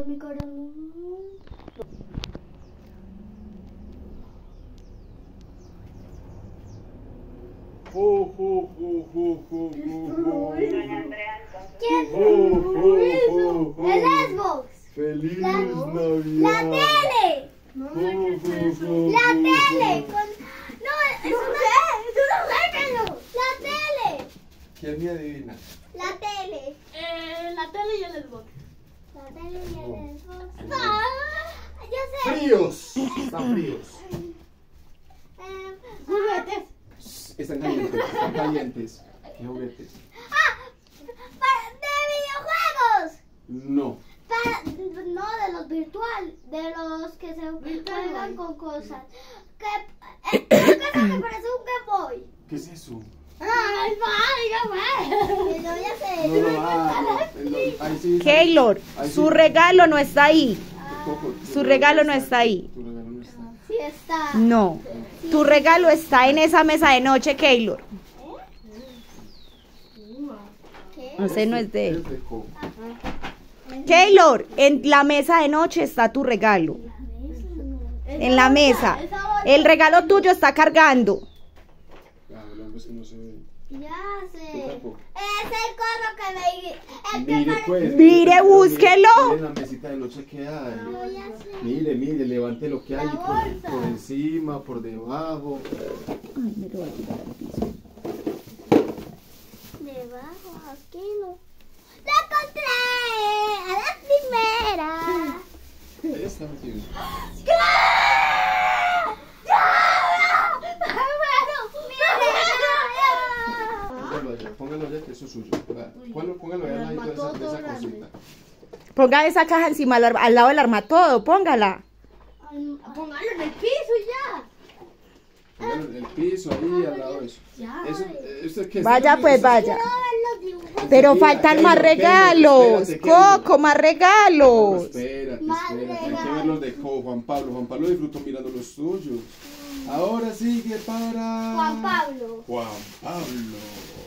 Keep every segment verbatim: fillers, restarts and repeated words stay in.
pero mi cara no. Ju, ju, ju, ju, ju, ju, ¿Quién? ju, ju, ju. El Xbox. ¡Feliz La- Navidad! La tele. Ju, ju, ju, La ju, tele. ju. Con... No, es una... ¡Tú no sácalo! La tele. ¿Quién me adivina? La tele. Eh, la tele y el Xbox. La tele y No. el Xbox. No, yo sé. ¡Fríos! Están fríos. Eh, Juguetes. Están calientes, están calientes. ¿Qué juguetes? ah, para- de videojuegos. No. Para, no de los virtual, de los que se juegan con cosas. Que, eh, una cosa que parece un Game Boy. ¿Qué es eso? ¡Ay, Que yo ya sé. No, no, ah, no, no, ahí sí. Keylor, Ahí sí. su regalo no está ahí. Coco, Su regalo no está ahí. Tu regalo no está. Sí está. No. Tu regalo está en esa mesa de noche, Keylor. ¿Qué? No sé, no es de él. Es de Coco. Keylor, en la mesa de noche está tu regalo. En la mesa. El regalo tuyo está cargando. Ah, hablando es que no se ve. Ya ¿Tú sé. tampoco? Es el corro que me. El que Mire, parece. pues. Mire, mire, búsquelo. mire la mesita de noche que hay. No, ya sé. Mire, mire, levante lo que hay La por, bolsa. por encima, por debajo. Ay, me lo voy a tirar al piso. Debajo, aquí no. ¡La encontré! ¡A la primera! Ahí está metido. ¡Ya! ¡Ya! ¡Bueno! ¡Mira! Póngalo allá, póngalo allá que eso es suyo. Va, Póngalo, póngalo allá al ladito de esa, de esa cosita. Ponga esa caja encima al, ar- al lado del armatodo, póngala. Póngalo en el piso y ya. Póngalo en el piso, ahí al lado de eso. Ya. Eso, ¿esto qué es? Vaya pues, Eso- vaya. Quiero ver los dibujos. Pero Mira, faltan Keylor, más Keylor, regalos. espérate, Keylor. Coco, más No, regalos. espérate, Más espérate, hay que regalos. ver los de Co- Juan Pablo. Juan Pablo disfrutó mirando los tuyos. Ahora sigue para... Juan Pablo. Juan Pablo.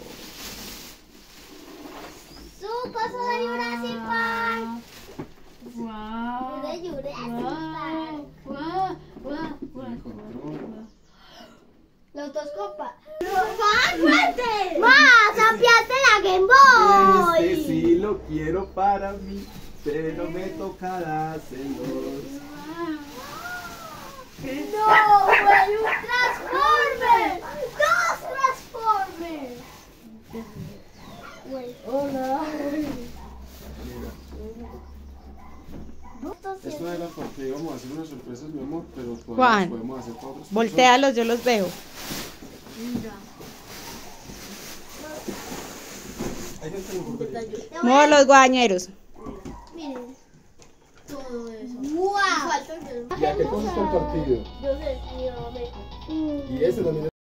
Su cosa de Jurassic Park. Wow. De Jurassic Park. Wow. Wow. Tiene control. Los dos copas. ¡Más fuerte! ¡Más! ¡Ampliaste la Game Boy! Este sí lo quiero para mí, pero me toca dárselos. ¡No! ¡Hay un Transformer! ¡Dos Transformers! Güey. Hola. Esto era porque íbamos a hacer unas sorpresas, mi amor, pero todavía Juan, las podemos hacer para otras Voltéalos, yo los veo. personas. Ahí está el burguero. Muevo los guañeros. Miren. Todo eso. ¡Wow! Falta que- Ya que cosas compartido. Yo sé, mi mamá. Y ese también.